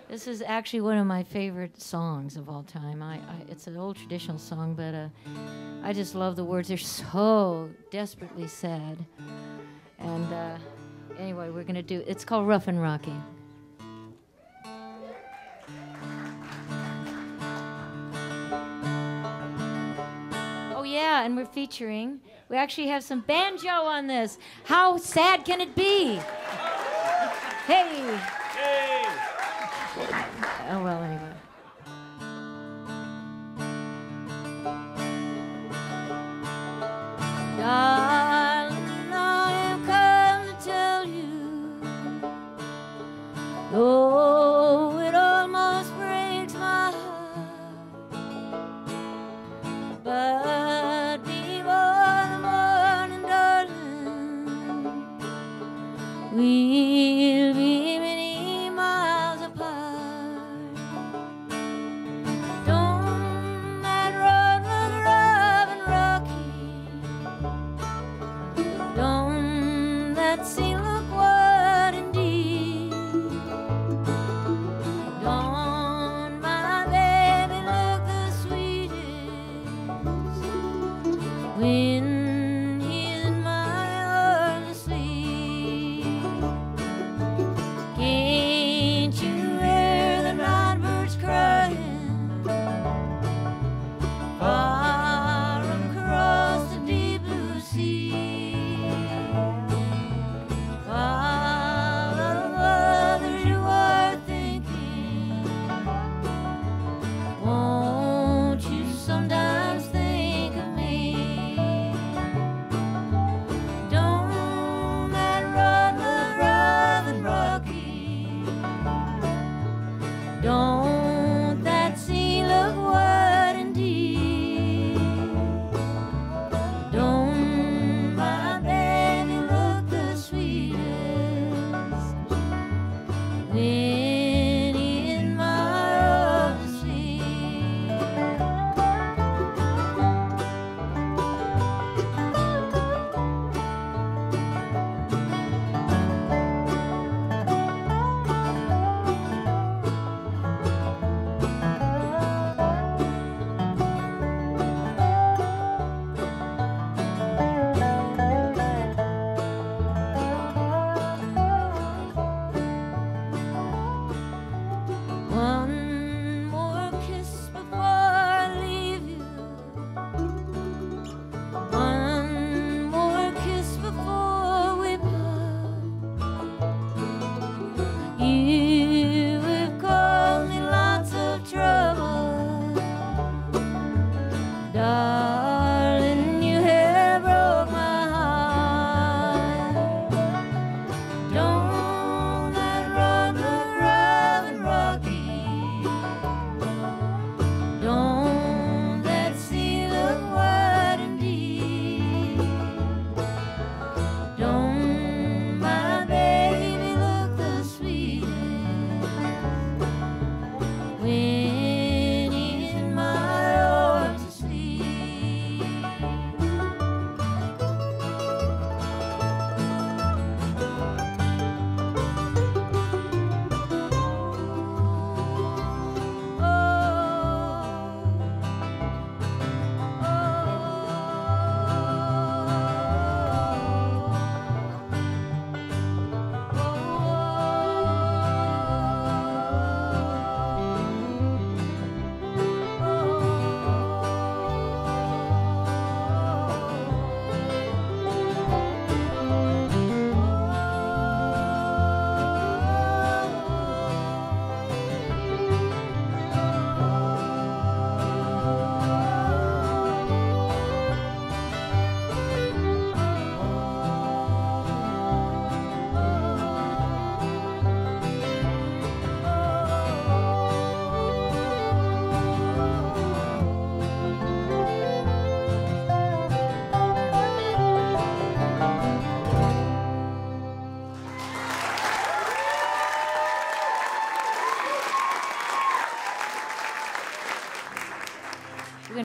This is actually one of my favorite songs of all time. It's an old traditional song, but I just love the words. They're so desperately sad. And anyway, we're going to do, it's called Rough and Rocky. Oh yeah, and we're featuring, we actually have some banjo on this. How sad can it be? Hey! Hey! Oh, well, anyway. Darling, I have come to tell you, though it almost breaks my heart, but before the morning, darling, we'll be many miles apart. Don't that road look rough and rocky? Don't that sea look wide indeed? Don't my baby look the sweetest when he's in my arms asleep? Can't you hear the night birds crying far across the deep blue sea? While of others you are thinking, won't you sometimes think of me? Don't that road look rough and rocky? Don't that sea look wide indeed? Don't my baby look the sweetest when